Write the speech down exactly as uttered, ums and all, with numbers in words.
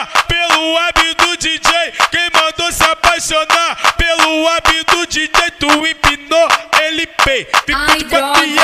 apaixonar pelo web do D J. Quem mandou se apaixonar pelo web do D J? Tu empinou ele, pei. Ficou de